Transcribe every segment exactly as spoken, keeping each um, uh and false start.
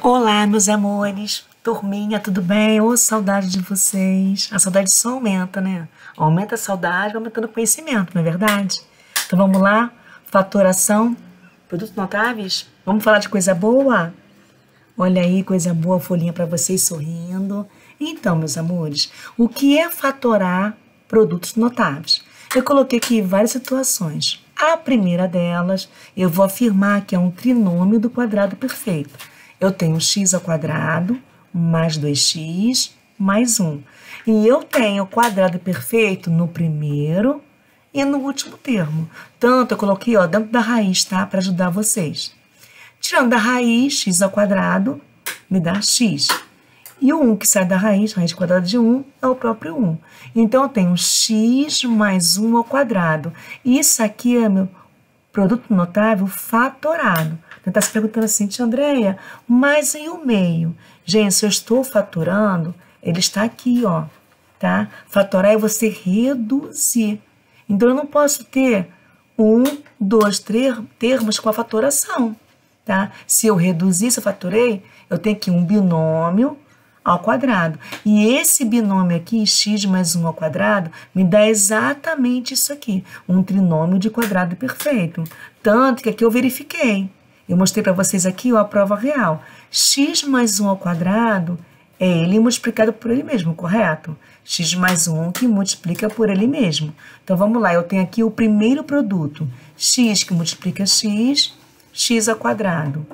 Olá, meus amores, turminha, tudo bem? Ô, saudade de vocês. A saudade só aumenta, né? Aumenta a saudade, vai aumentando o conhecimento, não é verdade? Então vamos lá, fatoração, produtos notáveis. Vamos falar de coisa boa? Olha aí, coisa boa, folhinha para vocês sorrindo. Então, meus amores, o que é fatorar produtos notáveis? Eu coloquei aqui várias situações. A primeira delas, eu vou afirmar que é um trinômio do quadrado perfeito. Eu tenho x ao quadrado mais dois x mais um. E eu tenho o quadrado perfeito no primeiro e no último termo. Tanto eu coloquei ó, dentro da raiz, tá? Para ajudar vocês. Tirando da raiz, x ao quadrado me dá x. E o um que sai da raiz, raiz quadrada de um, é o próprio um. Então, eu tenho x mais um ao quadrado. Isso aqui é meu produto notável fatorado. Você está se perguntando assim, tia Andréia, mas e o meio? Gente, se eu estou fatorando, ele está aqui, ó, tá? Fatorar é você reduzir. Então, eu não posso ter um, dois, três termos com a fatoração, tá? Se eu reduzir, se eu fatorei, eu tenho aqui um binômio ao quadrado. E esse binômio aqui, x mais um ao quadrado, me dá exatamente isso aqui, um trinômio de quadrado perfeito. Tanto que aqui eu verifiquei. Eu mostrei para vocês aqui ó, a prova real. X mais um ao quadrado é ele multiplicado por ele mesmo, correto? X mais um que multiplica por ele mesmo. Então, vamos lá. Eu tenho aqui o primeiro produto. X que multiplica x, x ao quadrado.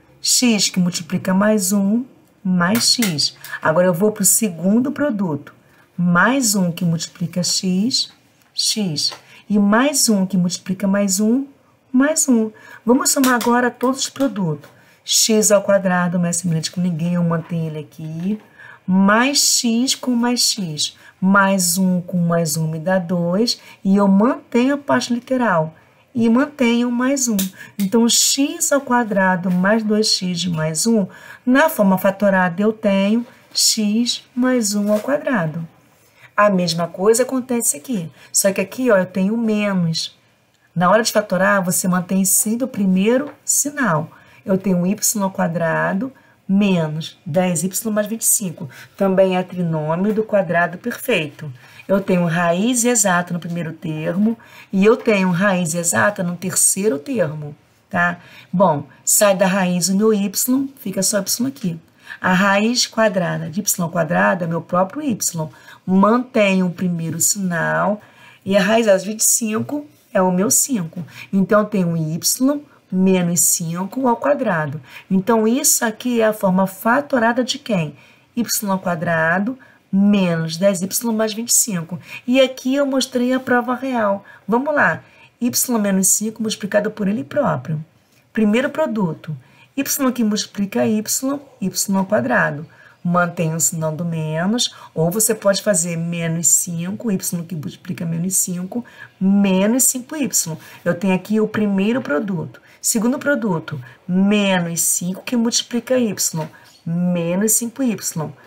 X que multiplica mais um, mais x. Agora, eu vou para o segundo produto. Mais um que multiplica x, x. E mais um que multiplica mais um, mais um. Vamos somar agora todos os produtos. X ao quadrado, mais semelhante com ninguém, eu mantenho ele aqui. Mais x com mais x. Mais um com mais um me dá dois. E eu mantenho a parte literal. E mantenho mais um. Então, x ao quadrado mais dois x mais um, na forma fatorada eu tenho x mais um ao quadrado. A mesma coisa acontece aqui. Só que aqui ó, eu tenho menos. Na hora de fatorar, você mantém sempre o primeiro sinal. Eu tenho y ao quadrado menos dez y mais vinte e cinco. Também é trinômio do quadrado perfeito. Eu tenho raiz exata no primeiro termo e eu tenho raiz exata no terceiro termo, tá? Bom, sai da raiz o meu y, fica só y aqui. A raiz quadrada de y ao quadrado é meu próprio y. Mantenho o primeiro sinal e a raiz das vinte e cinco é o meu cinco. Então, eu tenho y menos cinco ao quadrado. Então, isso aqui é a forma fatorada de quem? Y ao quadrado menos dez y mais vinte e cinco. E aqui eu mostrei a prova real. Vamos lá. Y menos cinco multiplicado por ele próprio. Primeiro produto. Y que multiplica y, y ao quadrado. Mantém o sinal do menos, ou você pode fazer menos cinco, y que multiplica menos cinco, menos cinco y. Eu tenho aqui o primeiro produto. Segundo produto, menos cinco que multiplica y, menos cinco y.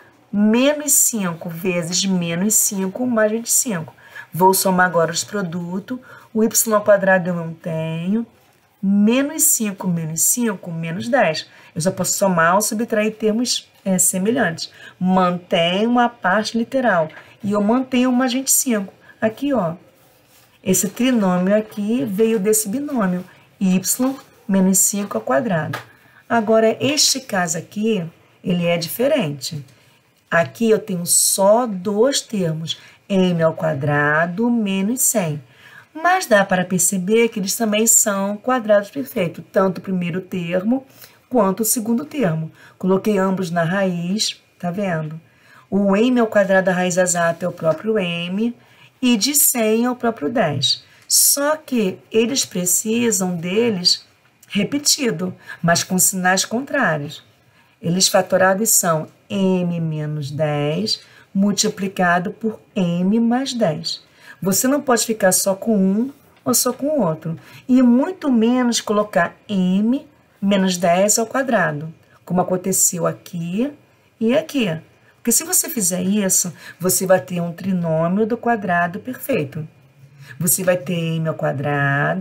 Menos cinco vezes menos cinco mais vinte e cinco. Vou somar agora os produtos. O y ao quadrado eu mantenho. Menos cinco menos cinco, menos dez. Eu já posso somar ou subtrair termos é, semelhantes. Mantenho a parte literal. E eu mantenho mais vinte e cinco. Aqui, ó. Esse trinômio aqui veio desse binômio. Y menos cinco ao quadrado. Agora, este caso aqui, ele é diferente. Aqui eu tenho só dois termos. M ao quadrado menos cem. Mas dá para perceber que eles também são quadrados perfeitos, tanto o primeiro termo quanto o segundo termo. Coloquei ambos na raiz, tá vendo? O m ao quadrado da raiz exata é o próprio m e de cem é o próprio dez. Só que eles precisam deles repetido, mas com sinais contrários. Eles fatorados são m menos dez multiplicado por m mais dez. Você não pode ficar só com um ou só com o outro. E muito menos colocar m menos dez ao quadrado, como aconteceu aqui e aqui. Porque se você fizer isso, você vai ter um trinômio do quadrado perfeito. Você vai ter m ao quadrado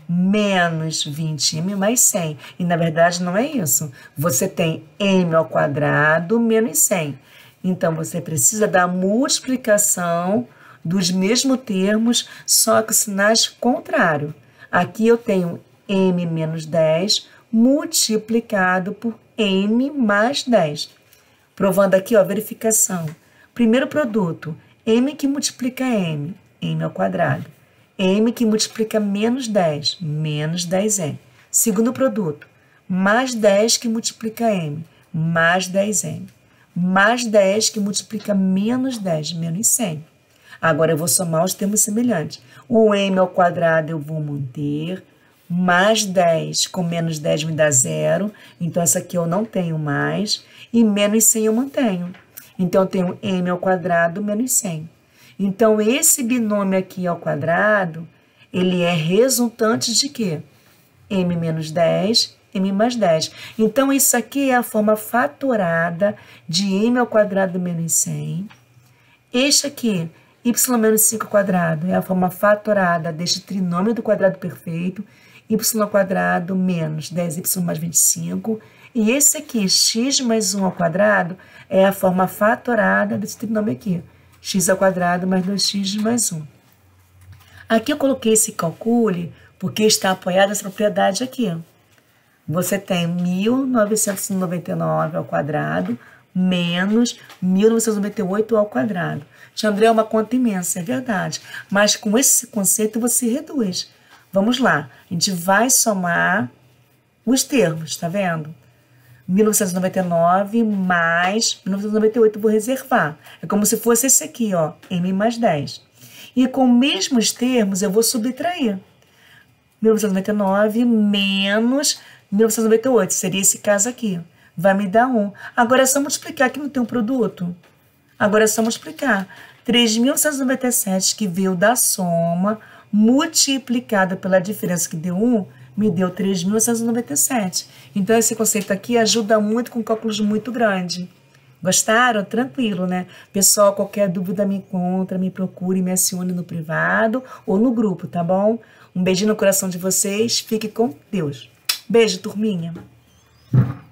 menos vinte m mais cem. E, na verdade, não é isso. Você tem m ao quadrado menos cem. Então, você precisa da multiplicação dos mesmos termos, só que sinais contrários. Aqui eu tenho m menos dez multiplicado por m mais dez. Provando aqui, ó, verificação. Primeiro produto, m que multiplica m, m ao quadrado. M que multiplica menos dez, menos dez m. Segundo produto, mais dez que multiplica m, mais dez m. Mais dez que multiplica menos dez, menos cem. Agora eu vou somar os termos semelhantes. O m ao quadrado eu vou manter, mais dez com menos dez me dá zero, então essa aqui eu não tenho mais, e menos cem eu mantenho. Então eu tenho m ao quadrado menos cem. Então, esse binômio aqui ao quadrado, ele é resultante de quê? M menos dez, m mais dez. Então, isso aqui é a forma fatorada de m ao quadrado menos cem. Este aqui, y menos cinco ao quadrado, é a forma fatorada deste trinômio do quadrado perfeito, y ao quadrado menos dez y mais vinte e cinco. E esse aqui, x mais um ao quadrado, é a forma fatorada desse trinômio aqui. X ao quadrado mais dois x mais um. Aqui eu coloquei esse calcule porque está apoiado essa propriedade aqui. Você tem mil novecentos e noventa e nove ao quadrado menos mil novecentos e noventa e oito ao quadrado. Tia André, é uma conta imensa, é verdade. Mas com esse conceito você reduz. Vamos lá. A gente vai somar os termos, tá vendo? mil novecentos e noventa e nove mais mil novecentos e noventa e oito, vou reservar. É como se fosse esse aqui, ó, m mais dez. E com os mesmos termos, eu vou subtrair. mil novecentos e noventa e nove menos mil novecentos e noventa e oito, seria esse caso aqui. Vai me dar um. Agora é só multiplicar, aqui não tem um produto. Agora é só multiplicar. três mil novecentos e noventa e sete, que veio da soma, multiplicado pela diferença que deu um, me deu três mil novecentos e noventa e sete. Então, esse conceito aqui ajuda muito com cálculos muito grandes. Gostaram? Tranquilo, né? Pessoal, qualquer dúvida me encontra, me procure, me acione no privado ou no grupo, tá bom? Um beijinho no coração de vocês. Fique com Deus. Beijo, turminha.